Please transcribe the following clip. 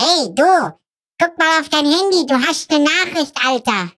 Hey, du! Guck mal auf dein Handy, du hast eine Nachricht, Alter!